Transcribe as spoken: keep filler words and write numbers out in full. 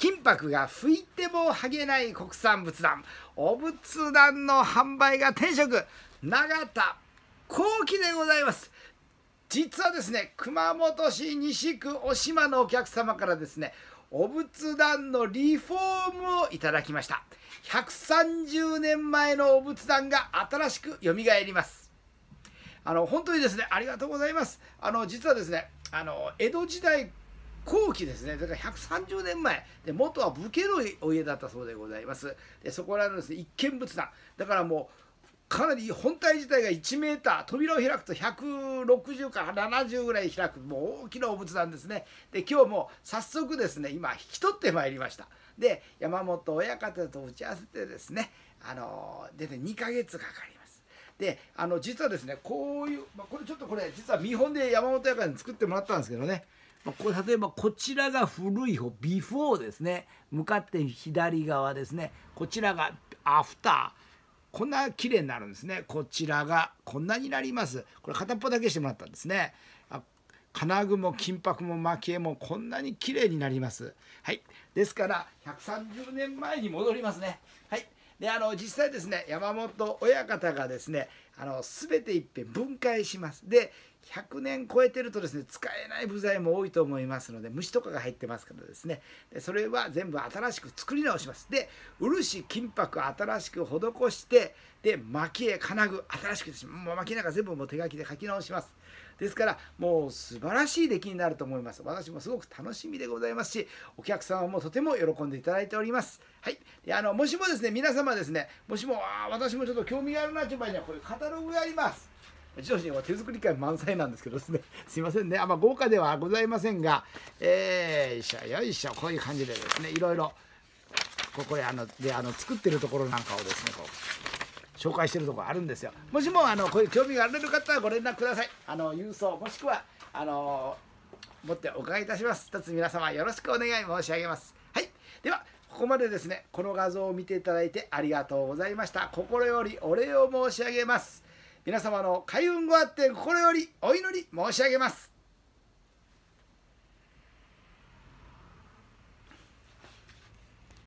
金箔が拭いても剥げない国産仏壇、お仏壇の販売が天職、永田幸喜でございます。実はですね、熊本市西区小島のお客様からですね、お仏壇のリフォームをいただきました。ひゃくさんじゅうねんまえのお仏壇が新しくよみがえります。あの本当にですね、ありがとうございます。あの実はですね、あの江戸時代後期ですね、だからひゃくさんじゅうねんまえで、元は武家のお家だったそうでございます。でそこらのですね、一見仏壇だからもうかなり本体自体がいちメーター、扉を開くとひゃくろくじゅうからななじゅうぐらい開く、もう大きなお仏壇ですね。で今日も早速ですね、今引き取ってまいりました。で山本親方と打ち合わせてですね、あの出てにかげつかかります。であの実はですね、こういう、まあ、これちょっとこれ実は見本で山本親方に作ってもらったんですけどね、まあ、これ例えばこちらが古い方ビフォーですね、向かって左側ですね、こちらがアフター、こんな綺麗になるんですね。こちらがこんなになります。これ片っぽだけしてもらったんですね。あ、金具も金箔も蒔絵もこんなに綺麗になります。はい。ですからひゃくさんじゅうねんまえに戻りますね。はい。であの実際ですね、山本親方がですね、あの全ていっぺん分解します。でひゃくねん超えてるとですね、使えない部材も多いと思いますので、虫とかが入ってますからですね、でそれは全部新しく作り直します。で漆金箔新しく施して、で蒔絵金具新しくし、もう蒔絵なんか全部もう手書きで書き直します。ですからもう素晴らしい出来になると思います。私もすごく楽しみでございますし、お客様もとても喜んでいただいております。はい。であのもしもですね、皆様ですね、もしもあ私もちょっと興味があるなという場合には、これカタログがあります。うちの人は手作り感満載なんですけどですね、すいませんね、あんま豪華ではございませんが、えー、よいしょよいしょ、こういう感じでですね、いろいろここであのであの作ってるところなんかをですね、こう紹介してるところあるんですよ。もしもあのこういう興味がある方はご連絡ください。あの郵送もしくはあの持ってお伺いいたします。一つ皆様よろしくお願い申し上げます。はい。ではここまでですね、この画像を見ていただいてありがとうございました。心よりお礼を申し上げます。皆様の開運ごあって心よりお祈り申し上げます。